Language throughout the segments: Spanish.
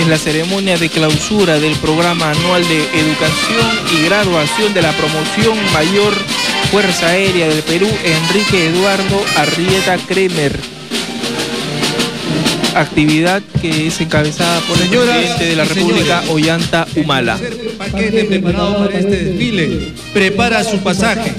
la ceremonia de clausura del programa anual de educación y graduación de la promoción mayor Fuerza Aérea del Perú, Enrique Eduardo Arrieta Kremer. Actividad que es encabezada por el presidente de la República, Ollanta Humala. El paquete preparado para este desfile prepara su pasaje.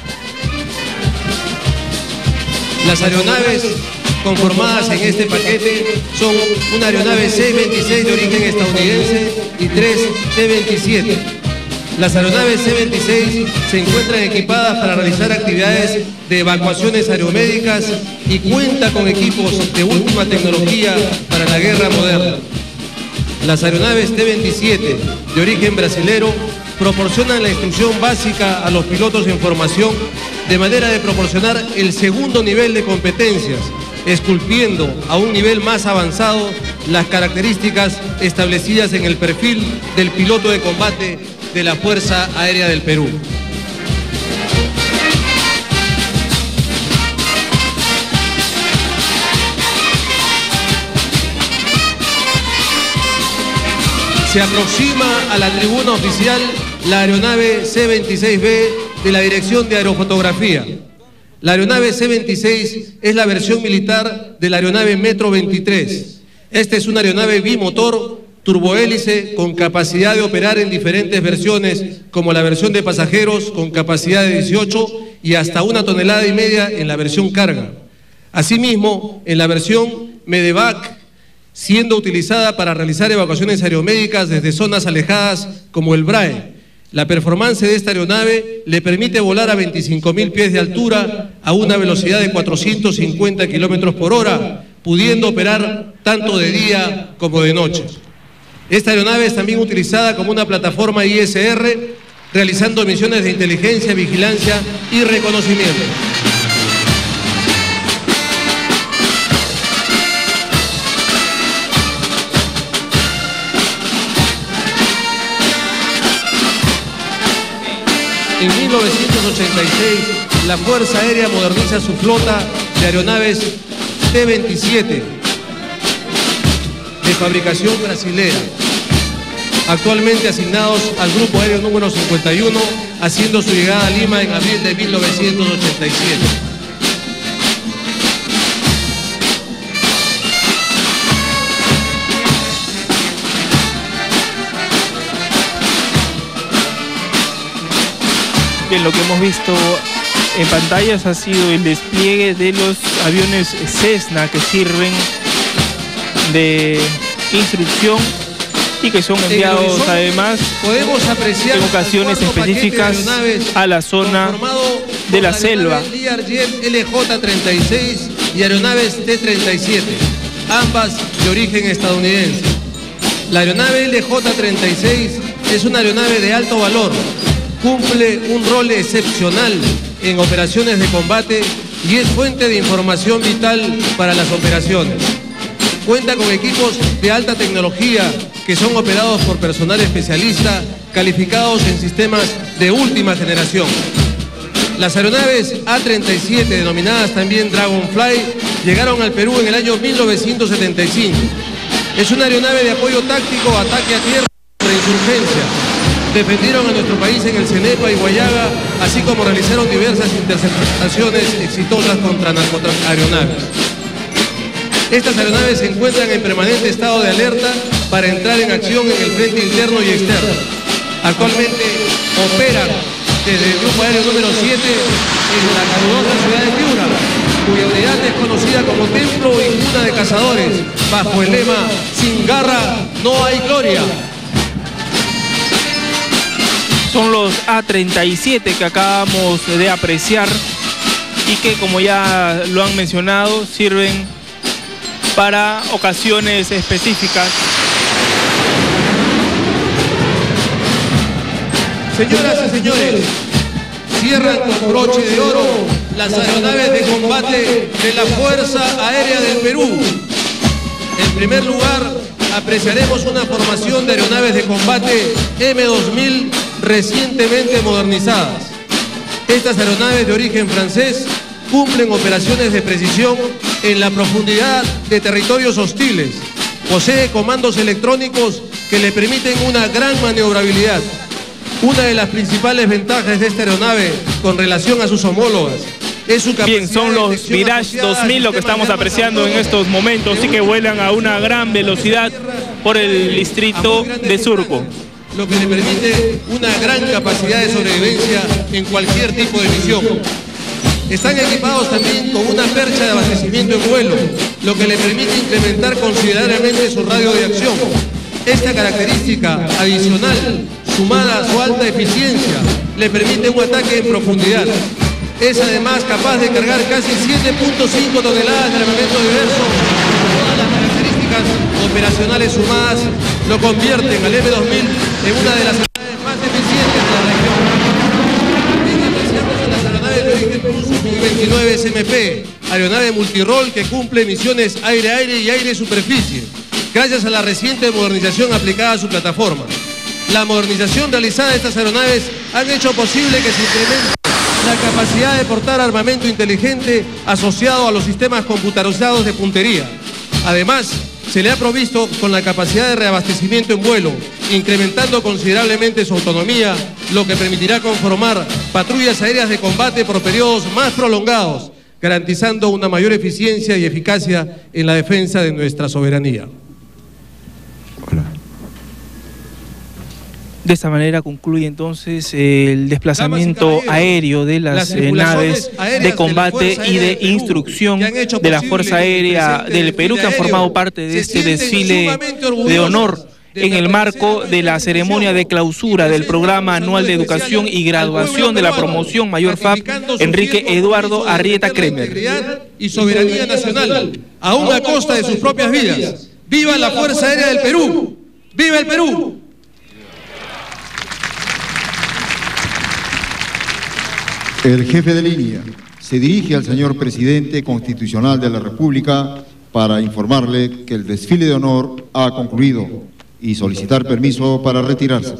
Las aeronaves conformadas en este paquete son una aeronave C-26 de origen estadounidense y 3 C-27. Las aeronaves C-26 se encuentran equipadas para realizar actividades de evacuaciones aeromédicas y cuenta con equipos de última tecnología para la guerra moderna. Las aeronaves T-27 de origen brasilero proporcionan la instrucción básica a los pilotos en formación de manera de proporcionar el segundo nivel de competencias, esculpiendo a un nivel más avanzado las características establecidas en el perfil del piloto de combate de la Fuerza Aérea del Perú. Se aproxima a la tribuna oficial la aeronave C-26B de la Dirección de Aerofotografía. La aeronave C-26 es la versión militar de la aeronave Metro 23. Esta es una aeronave bimotor, turbohélice, con capacidad de operar en diferentes versiones, como la versión de pasajeros con capacidad de 18 y hasta 1,5 toneladas en la versión carga. Asimismo, en la versión Medevac, siendo utilizada para realizar evacuaciones aeromédicas desde zonas alejadas como el BRAE. La performance de esta aeronave le permite volar a 25.000 pies de altura a una velocidad de 450 kilómetros por hora, pudiendo operar tanto de día como de noche. Esta aeronave es también utilizada como una plataforma ISR, realizando misiones de inteligencia, vigilancia y reconocimiento. En 1986, la Fuerza Aérea moderniza su flota de aeronaves T-27 de fabricación brasilera, actualmente asignados al Grupo Aéreo número 51, haciendo su llegada a Lima en abril de 1987. Bien, lo que hemos visto en pantallas ha sido el despliegue de los aviones Cessna que sirven de instrucción y que son enviados además en ocasiones específicas a la zona de la selva. Learjet LJ-36 y aeronaves T-37, ambas de origen estadounidense. La aeronave LJ-36 es una aeronave de alto valor, cumple un rol excepcional en operaciones de combate y es fuente de información vital para las operaciones. Cuenta con equipos de alta tecnología que son operados por personal especialista calificados en sistemas de última generación. Las aeronaves A-37, denominadas también Dragonfly, llegaron al Perú en el año 1975. Es una aeronave de apoyo táctico, ataque a tierra contra insurgencia. Defendieron a nuestro país en el Cenepa y Guayaga, así como realizaron diversas interceptaciones exitosas contra narcoaeronaves. Estas aeronaves se encuentran en permanente estado de alerta para entrar en acción en el frente interno y externo. Actualmente operan desde el Grupo Aéreo número 7 en la calurosa ciudad de Piura, cuya unidad es conocida como Templo y Cuna de Cazadores, bajo el lema "Sin garra no hay gloria". Son los A-37 que acabamos de apreciar y que, como ya lo han mencionado, sirven para ocasiones específicas. Señoras y señores, cierran con broche de oro las aeronaves de combate de la Fuerza Aérea del Perú. En primer lugar, apreciaremos una formación de aeronaves de combate M2000 recientemente modernizadas. Estas aeronaves de origen francés cumplen operaciones de precisión en la profundidad de territorios hostiles, Posee comandos electrónicos que le permiten una gran maniobrabilidad. Una de las principales ventajas de esta aeronave con relación a sus homólogas es su capacidad. Bien, son los Mirage 2000 lo que estamos apreciando en estos momentos, sí que vuelan a una gran velocidad por el distrito de Surco, lo que le permite una gran capacidad de sobrevivencia en cualquier tipo de misión. Están equipados también con una percha de abastecimiento en vuelo, lo que le permite incrementar considerablemente su radio de acción. Esta característica adicional, sumada a su alta eficiencia, le permite un ataque en profundidad. Es además capaz de cargar casi 7.5 toneladas de armamento diverso. Todas las características operacionales sumadas lo convierten al M2000 en una de las aeronaves más eficientes de la región. Apreciamos las aeronaves de origen ruso 29 SMP, aeronave multirol que cumple misiones aire-aire y aire-superficie, gracias a la reciente modernización aplicada a su plataforma. La modernización realizada de estas aeronaves han hecho posible que se incremente la capacidad de portar armamento inteligente asociado a los sistemas computarizados de puntería. Además, se le ha provisto con la capacidad de reabastecimiento en vuelo, incrementando considerablemente su autonomía, lo que permitirá conformar patrullas aéreas de combate por periodos más prolongados, garantizando una mayor eficiencia y eficacia en la defensa de nuestra soberanía. De esta manera concluye entonces el desplazamiento aéreo de las naves de combate y de instrucción de la Fuerza Aérea del Perú, que han formado parte de este desfile de honor en el marco de la ceremonia de clausura del programa anual de educación y graduación de la promoción Mayor FAP Enrique Eduardo Arrieta Kremer. Y soberanía nacional, aún a costa de sus propias vidas. ¡Viva la Fuerza Aérea del Perú! ¡Viva el Perú! El jefe de línea se dirige al señor presidente constitucional de la República para informarle que el desfile de honor ha concluido y solicitar permiso para retirarse.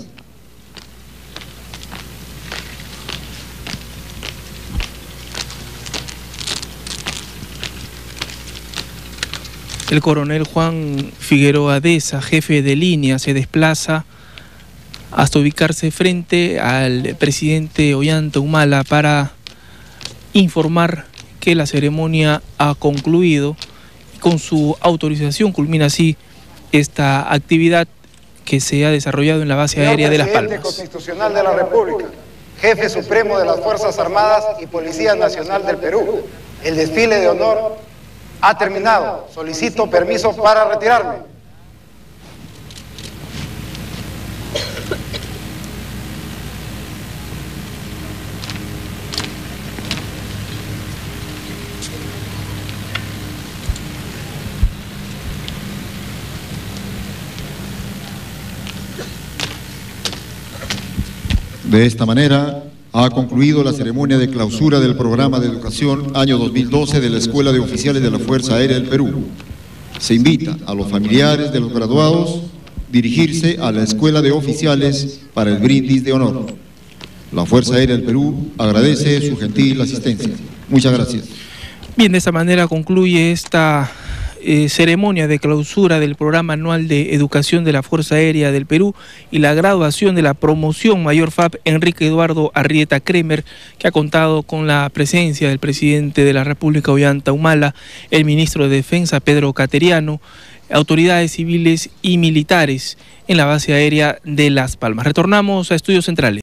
El coronel Juan Figueroa Deza, jefe de línea, se desplaza hasta ubicarse frente al presidente Ollanta Humala para informar que la ceremonia ha concluido. Con su autorización culmina así esta actividad que se ha desarrollado en la base aérea de Las Palmas. Presidente constitucional de la República, jefe supremo de las Fuerzas Armadas y Policía Nacional del Perú, el desfile de honor ha terminado. Solicito permiso para retirarme. De esta manera, ha concluido la ceremonia de clausura del programa de educación año 2012 de la Escuela de Oficiales de la Fuerza Aérea del Perú. Se invita a los familiares de los graduados a dirigirse a la Escuela de Oficiales para el brindis de honor. La Fuerza Aérea del Perú agradece su gentil asistencia. Muchas gracias. Bien, de esta manera concluye esta ceremonia de clausura del programa anual de educación de la Fuerza Aérea del Perú y la graduación de la promoción Mayor FAP Enrique Eduardo Arrieta Kremer, que ha contado con la presencia del presidente de la República Ollanta Humala, el ministro de Defensa Pedro Cateriano, autoridades civiles y militares en la base aérea de Las Palmas. Retornamos a Estudios Centrales.